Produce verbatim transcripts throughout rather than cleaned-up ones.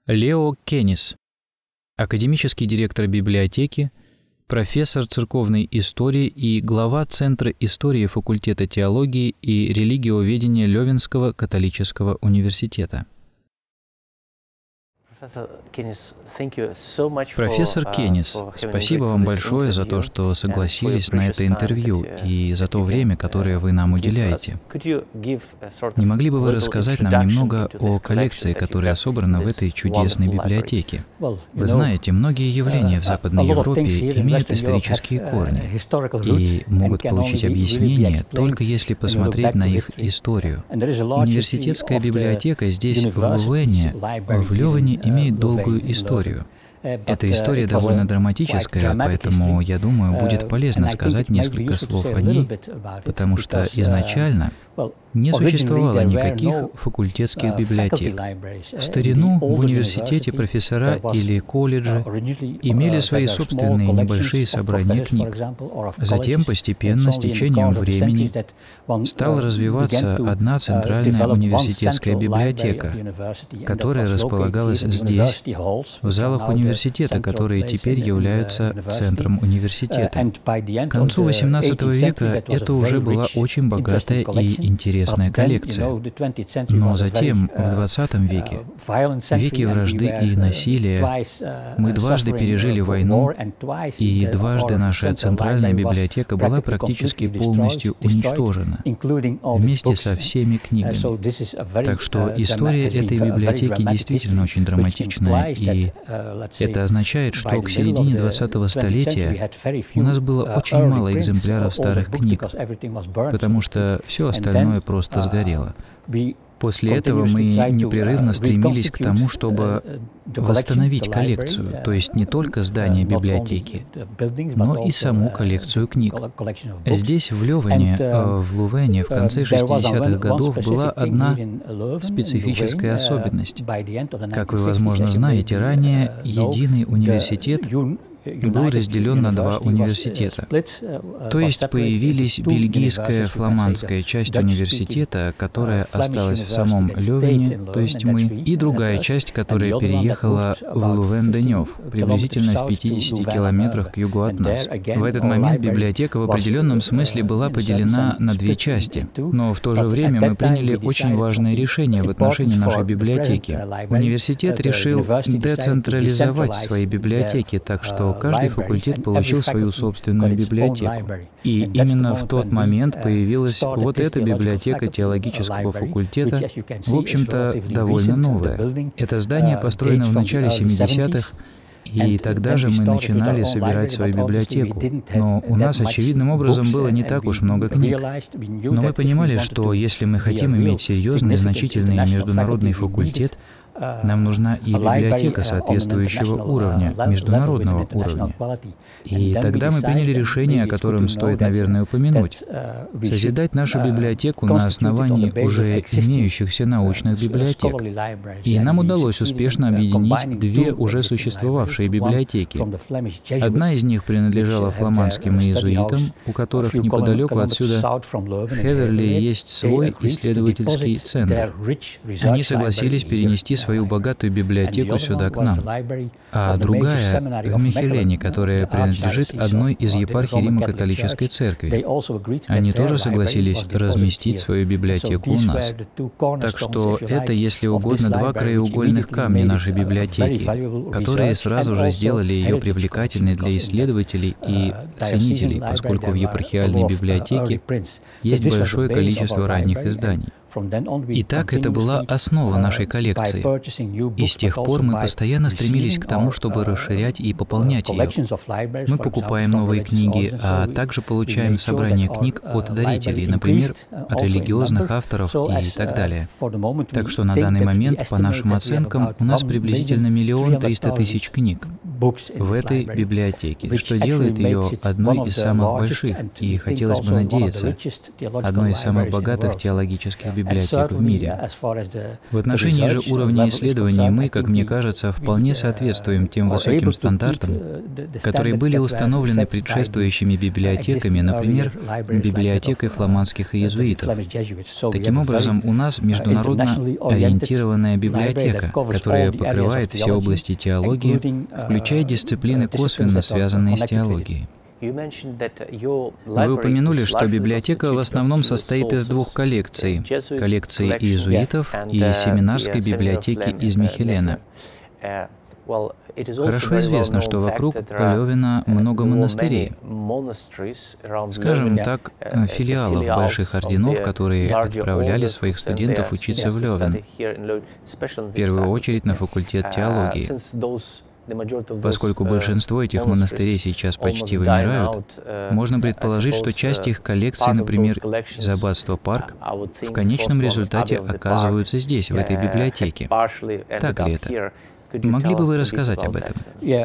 Лео Кеннис, академический директор библиотеки, профессор церковной истории и глава Центра истории факультета теологии и религиоведения Лёвенского католического университета. Профессор Кеннис, спасибо вам большое за то, что согласились на это интервью и за то время, которое вы нам уделяете. Не могли бы вы рассказать нам немного о коллекции, которая собрана в этой чудесной библиотеке? Вы знаете, многие явления в Западной Европе имеют исторические корни и могут получить объяснение только если посмотреть на их историю. Университетская библиотека здесь, в Лувене, в Лёвене, имеет долгую историю. Эта история довольно драматическая, поэтому, я думаю, будет полезно сказать несколько слов о ней, потому что изначально не существовало никаких факультетских библиотек. В старину в университете профессора или колледжи имели свои собственные небольшие собрания книг. Затем постепенно, с течением времени, стала развиваться одна центральная университетская библиотека, которая располагалась здесь, в залах университета, которые теперь являются центром университета. К концу восемнадцатого века это уже была очень богатая и интересная коллекция. Но затем, в двадцатом веке, в веке вражды и насилия, мы дважды пережили войну, и дважды наша центральная библиотека была практически полностью уничтожена, вместе со всеми книгами. Так что история этой библиотеки действительно очень драматичная, и это означает, что к середине двадцатого столетия у нас было очень мало экземпляров старых книг, потому что все остальное просто сгорело. После этого мы непрерывно стремились к тому, чтобы восстановить коллекцию, то есть не только здание библиотеки, но и саму коллекцию книг. Здесь, в Лёвене, в Лувене, в конце шестидесятых годов была одна специфическая особенность. Как вы, возможно, знаете, ранее единый университет был разделен на два университета. То есть появились бельгийская фламандская часть университета, которая осталась в самом Лёвене, то есть мы, и другая часть, которая переехала в Лувен-де-Нёв, приблизительно в пятидесяти километрах к югу от нас. В этот момент библиотека в определенном смысле была поделена на две части, но в то же время мы приняли очень важное решение в отношении нашей библиотеки. Университет решил децентрализовать свои библиотеки, так что каждый факультет получил свою собственную библиотеку. И именно в тот момент появилась вот эта библиотека теологического факультета, в общем-то, довольно новая. Это здание построено в начале семидесятых, и тогда же мы начинали собирать свою библиотеку. Но у нас очевидным образом было не так уж много книг. Но мы понимали, что если мы хотим иметь серьезный, значительный международный факультет, нам нужна и библиотека соответствующего уровня, международного уровня. И тогда мы приняли решение, о котором стоит, наверное, упомянуть. Созидать нашу библиотеку на основании уже имеющихся научных библиотек. И нам удалось успешно объединить две уже существовавшие библиотеки. Одна из них принадлежала фламандским иезуитам, у которых неподалеку отсюда в Хеверли есть свой исследовательский центр. Они согласились перенести свою богатую библиотеку сюда к нам. А другая в Михелене, которая принадлежит одной из епархий Римо-католической церкви. Они тоже согласились разместить свою библиотеку у нас. Так что это, если угодно, два краеугольных камня нашей библиотеки, которые сразу же сделали ее привлекательной для исследователей и ценителей, поскольку в епархиальной библиотеке есть большое количество ранних изданий. Итак, это была основа нашей коллекции. И с тех пор мы постоянно стремились к тому, чтобы расширять и пополнять ее. Мы покупаем новые книги, а также получаем собрание книг от дарителей, например, от религиозных авторов и так далее. Так что на данный момент, по нашим оценкам, у нас приблизительно миллион триста тысяч книг. в этой библиотеке, что делает ее одной из самых больших и, хотелось бы надеяться, одной из самых богатых теологических библиотек в мире. В отношении же уровня исследований мы, как мне кажется, вполне соответствуем тем высоким стандартам, которые были установлены предшествующими библиотеками, например, библиотекой фламандских иезуитов. Таким образом, у нас международно ориентированная библиотека, которая покрывает все области теологии, включая дисциплины, косвенно связанные с теологией. Вы упомянули, что библиотека в основном состоит из двух коллекций – коллекции иезуитов и семинарской библиотеки из Михелена. Хорошо известно, что вокруг Лёвена много монастырей, скажем так, филиалов больших орденов, которые отправляли своих студентов учиться в Лёвен, в первую очередь на факультет теологии. Поскольку большинство этих монастырей сейчас почти вымирают, можно предположить, что часть их коллекций, например, из аббатства Парк, в конечном результате оказываются здесь, в этой библиотеке. Так ли это? Могли бы вы рассказать об этом?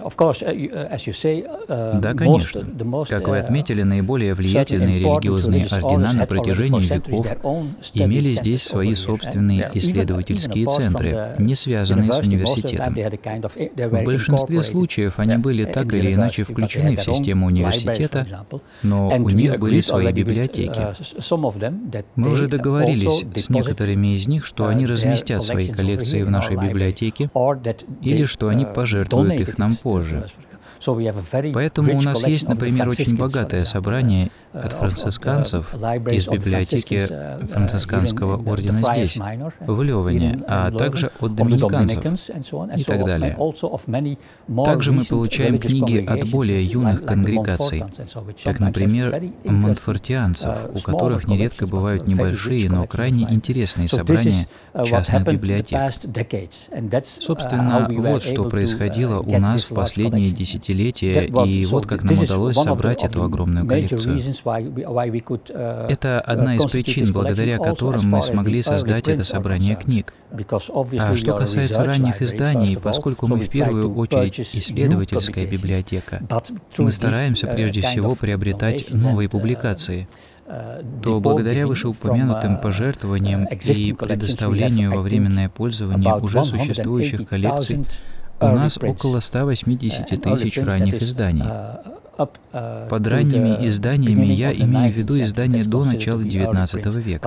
Да, конечно. Как вы отметили, наиболее влиятельные религиозные ордена на протяжении веков имели здесь свои собственные исследовательские центры, не связанные с университетом. В большинстве случаев они были так или иначе включены в систему университета, но у них были свои библиотеки. Мы уже договорились с некоторыми из них, что они разместят свои коллекции в нашей библиотеке, или что они пожертвуют их нам позже. Поэтому у нас есть, например, очень богатое собрание от францисканцев из библиотеки францисканского ордена здесь, в Лёвене, а также от доминиканцев и так далее. Также мы получаем книги от более юных конгрегаций, как, например, монтфортианцев, у которых нередко бывают небольшие, но крайне интересные собрания частных библиотек. Собственно, вот что происходило у нас в последние десятилетия, и вот как нам удалось собрать эту огромную коллекцию. Это одна из причин, благодаря которым мы смогли создать это собрание книг. А что касается ранних изданий, поскольку мы в первую очередь исследовательская библиотека, мы стараемся прежде всего приобретать новые публикации, то благодаря вышеупомянутым пожертвованиям и предоставлению во временное пользование уже существующих коллекций, у нас около ста восьмидесяти тысяч ранних изданий. Под ранними изданиями я имею в виду издания до начала девятнадцатого века.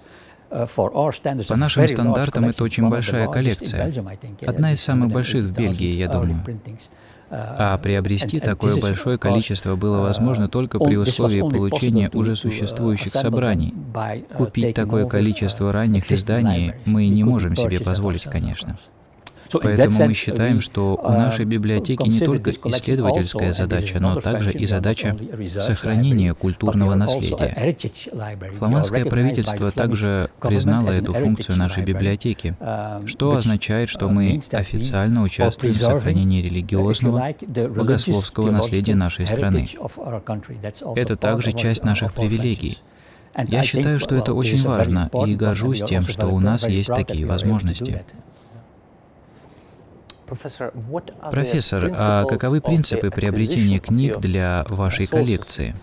По нашим стандартам это очень большая коллекция, одна из самых больших в Бельгии, я думаю. А приобрести такое большое количество было возможно только при условии получения уже существующих собраний. Купить такое количество ранних изданий мы не можем себе позволить, конечно. Поэтому мы считаем, что у нашей библиотеки не только исследовательская задача, но также и задача сохранения культурного наследия. Фламандское правительство также признало эту функцию нашей библиотеки, что означает, что мы официально участвуем в сохранении религиозного, богословского наследия нашей страны. Это также часть наших привилегий. Я считаю, что это очень важно, и горжусь тем, что у нас есть такие возможности. Профессор, а каковы принципы приобретения книг для вашей коллекции?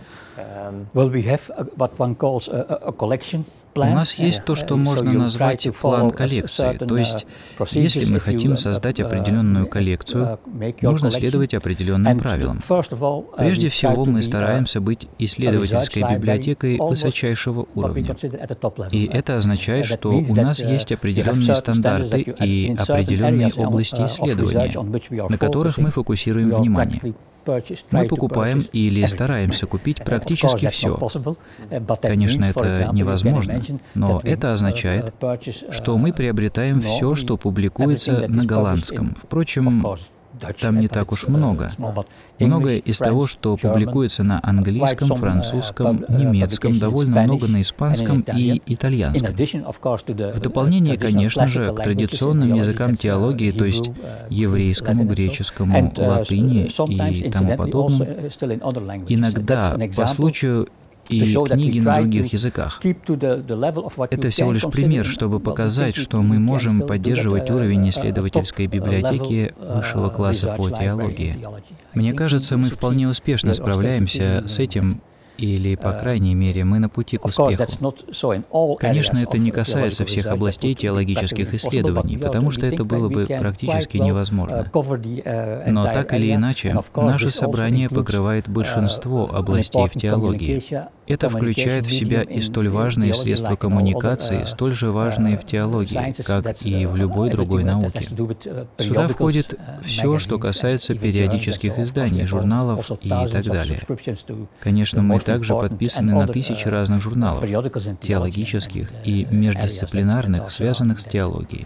У нас есть то, что можно назвать план коллекции, то есть, если мы хотим создать определенную коллекцию, нужно следовать определенным правилам. Прежде всего, мы стараемся быть исследовательской библиотекой высочайшего уровня. И это означает, что у нас есть определенные стандарты и определенные области исследования, на которых мы фокусируем внимание. Мы покупаем или стараемся купить практически все. Конечно, это невозможно, но это означает, что мы приобретаем все, что публикуется на голландском. Впрочем, там не так уж много. Многое из того, что публикуется на английском, французском, немецком, довольно много на испанском и итальянском. В дополнение, конечно же, к традиционным языкам теологии, то есть еврейскому, греческому, латыни и тому подобному, иногда, по случаю и книги на других языках. Это всего лишь пример, чтобы показать, что мы можем поддерживать уровень исследовательской библиотеки высшего класса по теологии. Мне кажется, мы вполне успешно справляемся с этим, или, по крайней мере, мы на пути к успеху. Конечно, это не касается всех областей теологических исследований, потому что это было бы практически невозможно. Но так или иначе, наше собрание покрывает большинство областей в теологии. Это включает в себя и столь важные средства коммуникации, столь же важные в теологии, как и в любой другой науке. Сюда входит все, что касается периодических изданий, журналов и так далее. Конечно, мы также подписаны на тысячи разных журналов, теологических и междисциплинарных, связанных с теологией.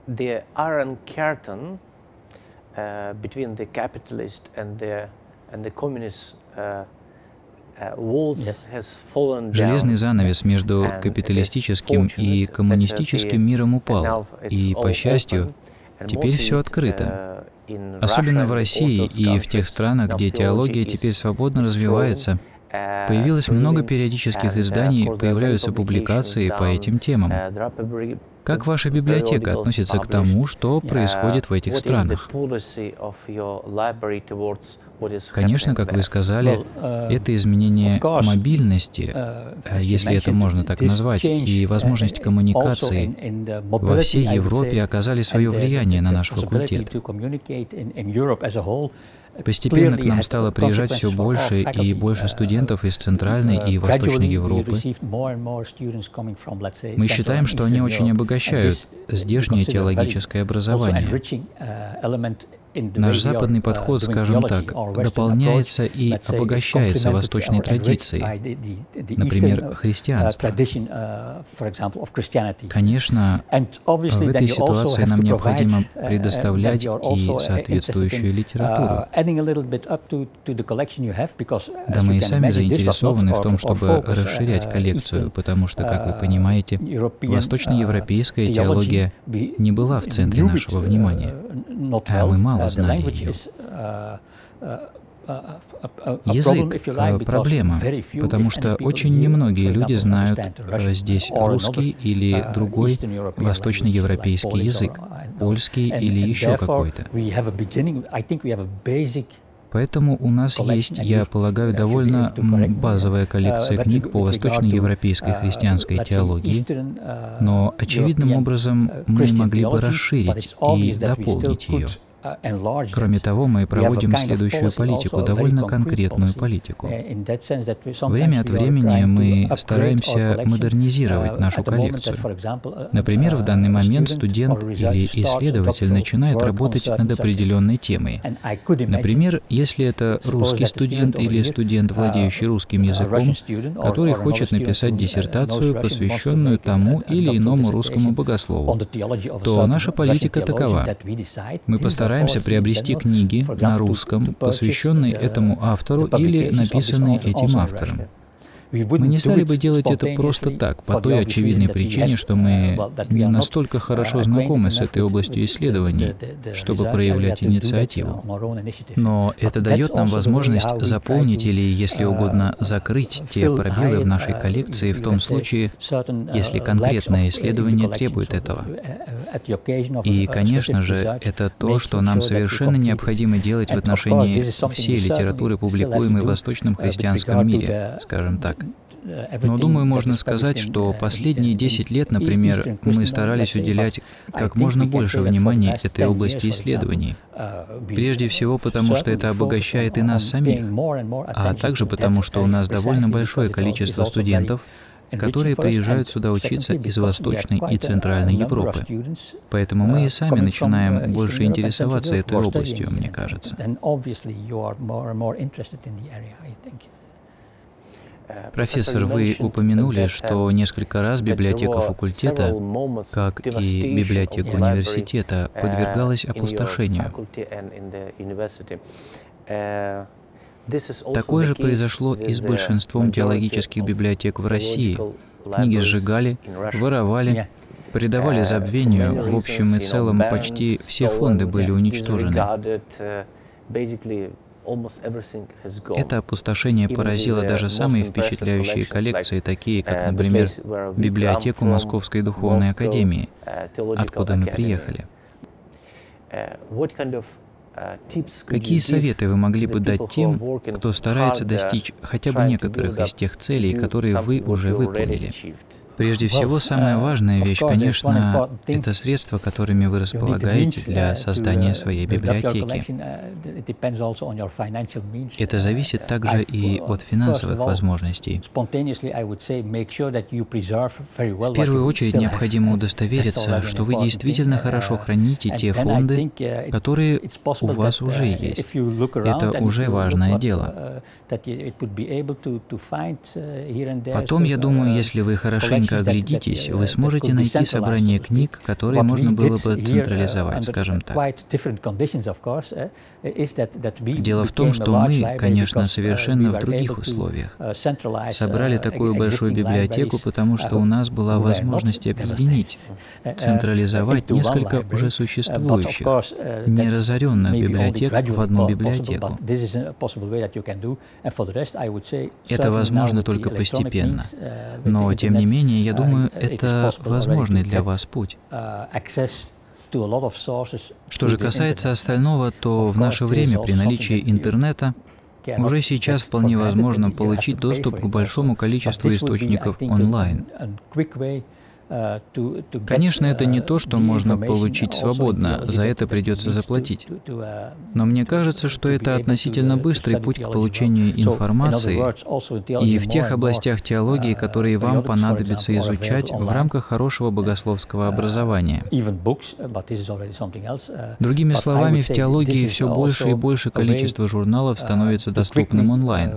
Железный занавес между капиталистическим и коммунистическим миром упал, и, по счастью, теперь все открыто. Особенно в России и в тех странах, где теология теперь свободно развивается, появилось много периодических изданий, появляются публикации по этим темам. Как ваша библиотека относится к тому, что происходит в этих странах? Конечно, как вы сказали, это изменение мобильности, если это можно так назвать, и возможность коммуникации во всей Европе оказали свое влияние на наш факультет. Постепенно к нам стало приезжать все больше и больше студентов из Центральной и Восточной Европы. Мы считаем, что они очень обогащают здешнее теологическое образование. Наш западный подход, скажем так, дополняется и обогащается восточной традицией, например, христианство. Конечно, в этой ситуации нам необходимо предоставлять и соответствующую литературу. Да, мы и сами заинтересованы в том, чтобы расширять коллекцию, потому что, как вы понимаете, восточноевропейская теология не была в центре нашего внимания, а мы мало знали ее. Язык — проблема, потому что очень немногие люди знают здесь русский или другой восточноевропейский язык, польский или еще какой-то. Поэтому у нас есть, я полагаю, довольно базовая коллекция книг по восточноевропейской христианской теологии, но очевидным образом мы могли бы расширить и дополнить ее. Кроме того, мы проводим следующую политику, довольно конкретную политику. Время от времени мы стараемся модернизировать нашу коллекцию. Например, в данный момент студент или исследователь начинает работать над определенной темой. Например, если это русский студент или студент, владеющий русским языком, который хочет написать диссертацию, посвященную тому или иному русскому богослову, то наша политика такова. Мы постараемся Стараемся приобрести книги на русском, посвященные этому автору или написанные этим автором. Мы не стали бы делать это просто так, по той очевидной причине, что мы не настолько хорошо знакомы с этой областью исследований, чтобы проявлять инициативу. Но это дает нам возможность заполнить или, если угодно, закрыть те пробелы в нашей коллекции в том случае, если конкретное исследование требует этого. И, конечно же, это то, что нам совершенно необходимо делать в отношении всей литературы, публикуемой в восточном христианском мире, скажем так. Но, думаю, можно сказать, что последние десять лет, например, мы старались уделять как можно больше внимания этой области исследований. Прежде всего потому, что это обогащает и нас самих, а также потому, что у нас довольно большое количество студентов, которые приезжают сюда учиться из Восточной и Центральной Европы. Поэтому мы и сами начинаем больше интересоваться этой областью, мне кажется. Профессор, вы упомянули, что несколько раз библиотека факультета, как и библиотека университета, подвергалась опустошению. Такое же произошло и с большинством теологических библиотек в России. Книги сжигали, воровали, предавали забвению. В общем и целом, почти все фонды были уничтожены. Это опустошение поразило даже самые впечатляющие коллекции, такие как, например, библиотеку Московской Духовной Академии, откуда мы приехали. Какие советы вы могли бы дать тем, кто старается достичь хотя бы некоторых из тех целей, которые вы уже выполнили? Прежде всего, самая важная вещь, конечно, это средства, которыми вы располагаете для создания своей библиотеки. Это зависит также и от финансовых возможностей. В первую очередь необходимо удостовериться, что вы действительно хорошо храните те фонды, которые у вас уже есть. Это уже важное дело. Потом, я думаю, если вы хорошенько оглядитесь, вы сможете найти собрание книг, которые можно было бы централизовать, скажем так. Дело в том, что мы, конечно, совершенно в других условиях. Собрали такую большую библиотеку, потому что у нас была возможность объединить, централизовать несколько уже существующих, неразоренных библиотек в одну библиотеку. Это возможно только постепенно. Но, тем не менее, я думаю, это возможный для вас путь. Что же касается остального, то в наше время при наличии интернета уже сейчас вполне возможно получить доступ к большому количеству источников онлайн. Конечно, это не то, что можно получить свободно, за это придется заплатить. Но мне кажется, что это относительно быстрый путь к получению информации и в тех областях теологии, которые вам понадобится изучать в рамках хорошего богословского образования. Другими словами, в теологии все больше и больше количество журналов становится доступным онлайн.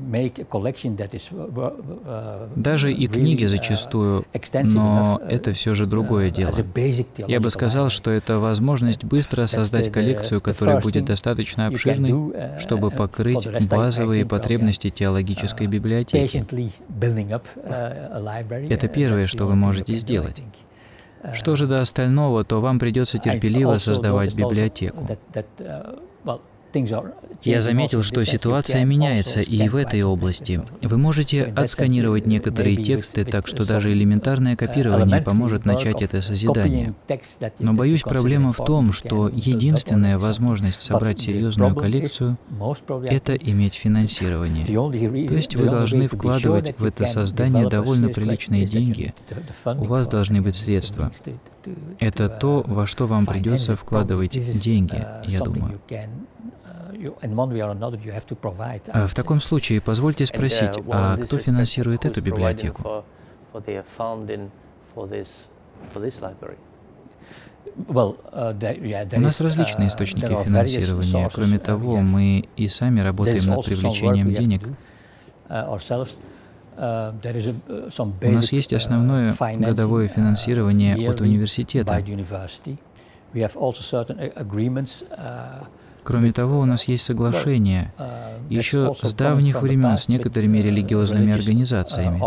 Даже и книги зачастую, но это все же другое дело. Я бы сказал, что это возможность быстро создать коллекцию, которая будет достаточно обширной, чтобы покрыть базовые потребности теологической библиотеки. Это первое, что вы можете сделать. Что же до остального, то вам придется терпеливо создавать библиотеку. Я заметил, что ситуация меняется и в этой области. Вы можете отсканировать некоторые тексты, так что даже элементарное копирование поможет начать это созидание. Но, боюсь, проблема в том, что единственная возможность собрать серьезную коллекцию — это иметь финансирование. То есть вы должны вкладывать в это создание довольно приличные деньги, у вас должны быть средства. Это то, во что вам придется вкладывать деньги, я думаю. В таком случае, позвольте спросить, а кто финансирует эту библиотеку? У нас различные источники финансирования. Кроме того, мы и сами работаем над привлечением денег. У нас есть основное годовое финансирование от университета. Кроме того, у нас есть соглашения еще с давних времен с некоторыми религиозными организациями.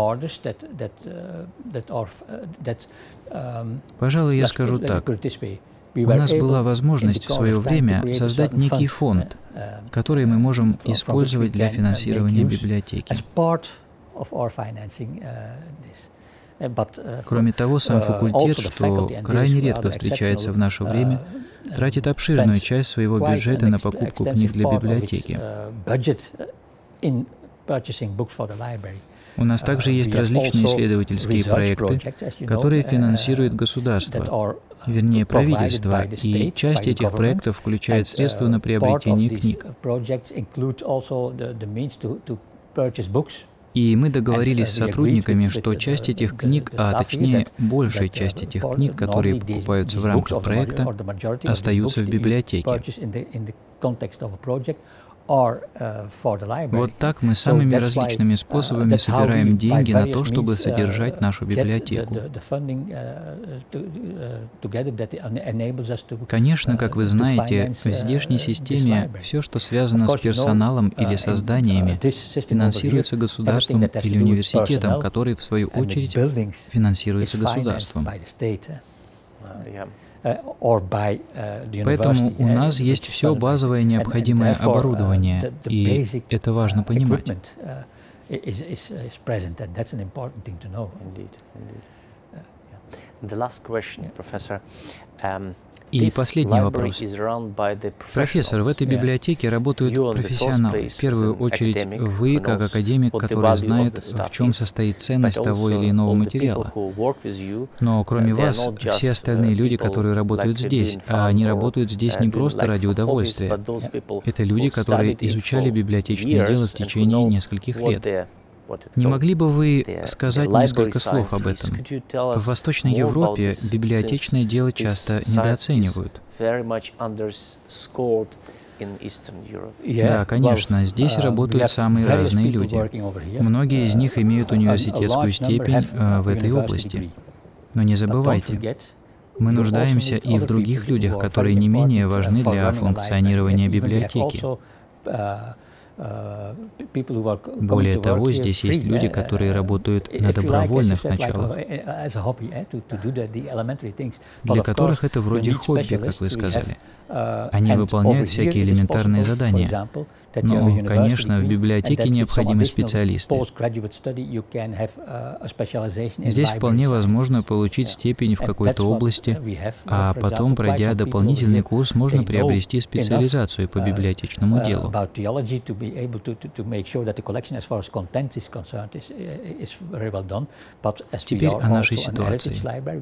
Пожалуй, я скажу так. У нас была возможность в свое время создать некий фонд, который мы можем использовать для финансирования библиотеки. Кроме того, сам факультет, что крайне редко встречается в наше время, тратит обширную часть своего бюджета на покупку книг для библиотеки. У нас также есть различные исследовательские проекты, которые финансирует государство, вернее правительство, и часть этих проектов включает средства на приобретение книг. И мы договорились с сотрудниками, что часть этих книг, а точнее большая часть этих книг, которые покупаются в рамках проекта, остаются в библиотеке. Вот так мы самыми различными способами собираем деньги на то, чтобы содержать нашу библиотеку. Конечно, как вы знаете, в здешней системе все, что связано с персоналом или созданиями, финансируется государством или университетом, который, в свою очередь, финансируется государством. Поэтому у нас есть все базовое необходимое оборудование, и это важно понимать. И последний вопрос. Профессор, в этой библиотеке работают профессионалы. В первую очередь вы, как академик, который знает, в чем состоит ценность того или иного материала. Но кроме вас, все остальные люди, которые работают здесь, а они работают здесь не просто ради удовольствия. Это люди, которые изучали библиотечное дело в течение нескольких лет. Не могли бы вы сказать несколько слов об этом? В Восточной Европе библиотечное дело часто недооценивают. Да, конечно, здесь работают самые разные люди. Многие из них имеют университетскую степень в этой области. Но не забывайте, мы нуждаемся и в других людях, которые не менее важны для функционирования библиотеки. Более того, здесь есть люди, которые работают на добровольных началах, для которых это вроде хобби, как вы сказали. Они выполняют всякие элементарные задания. Но, конечно, в библиотеке необходимы специалисты. Здесь вполне возможно получить степень в какой-то области, а потом, пройдя дополнительный курс, можно приобрести специализацию по библиотечному делу. Теперь о нашей ситуации.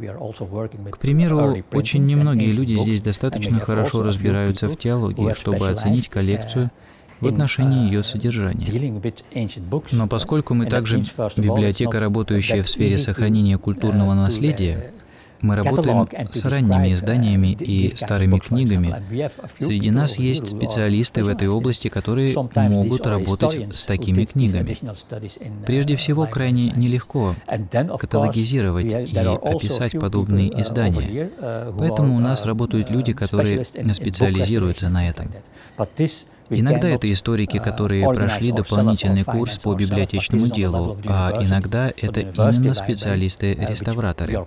К примеру, очень немногие люди здесь достаточно хорошо разбираются в теологии, чтобы оценить коллекцию в отношении ее содержания. Но поскольку мы также библиотека, работающая в сфере сохранения культурного наследия, мы работаем с ранними изданиями и старыми книгами. Среди нас есть специалисты в этой области, которые могут работать с такими книгами. Прежде всего, крайне нелегко каталогизировать и описать подобные издания. Поэтому у нас работают люди, которые специализируются на этом. Иногда это историки, которые прошли дополнительный курс по библиотечному делу, а иногда это именно специалисты-реставраторы.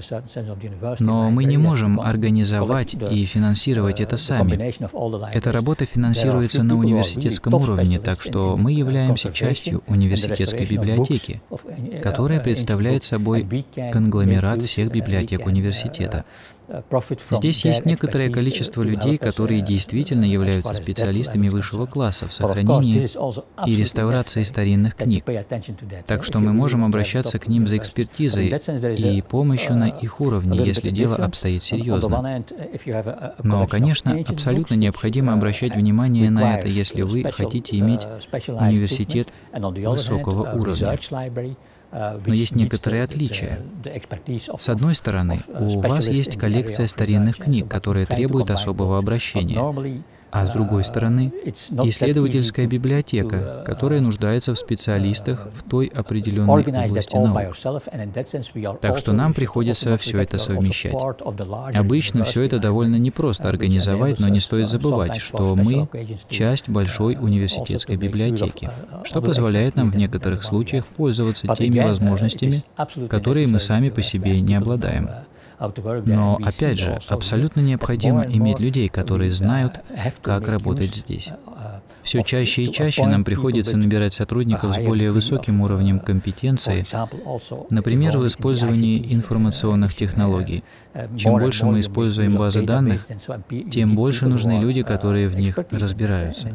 Но мы не можем организовать и финансировать это сами. Эта работа финансируется на университетском уровне, так что мы являемся частью университетской библиотеки, которая представляет собой конгломерат всех библиотек университета. Здесь есть некоторое количество людей, которые действительно являются специалистами высшего класса в сохранении и реставрации старинных книг. Так что мы можем обращаться к ним за экспертизой и помощью на их уровне, если дело обстоит серьезно. Но, конечно, абсолютно необходимо обращать внимание на это, если вы хотите иметь университет высокого уровня. Но есть некоторые отличия. С одной стороны, у вас есть коллекция старинных книг, которая требует особого обращения. А с другой стороны, исследовательская библиотека, которая нуждается в специалистах в той определенной области наук. Так что нам приходится все это совмещать. Обычно все это довольно непросто организовать, но не стоит забывать, что мы — часть большой университетской библиотеки, что позволяет нам в некоторых случаях пользоваться теми возможностями, которые мы сами по себе не обладаем. Но, опять же, абсолютно необходимо иметь людей, которые знают, как работать здесь. Все чаще и чаще нам приходится набирать сотрудников с более высоким уровнем компетенции, например, в использовании информационных технологий. Чем больше мы используем базы данных, тем больше нужны люди, которые в них разбираются.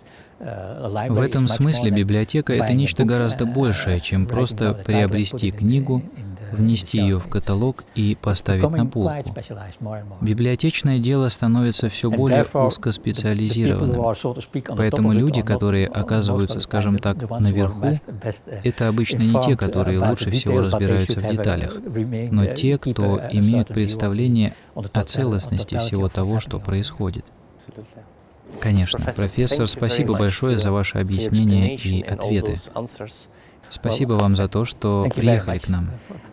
В этом смысле библиотека — это нечто гораздо большее, чем просто приобрести книгу, внести ее в каталог и поставить на полку. Библиотечное дело становится все более узкоспециализированным. Поэтому люди, которые оказываются, скажем так, наверху, это обычно не те, которые лучше всего разбираются в деталях, но те, кто имеют представление о целостности всего того, что происходит. Конечно, профессор, спасибо большое за ваши объяснения и ответы. Спасибо вам за то, что приехали к нам.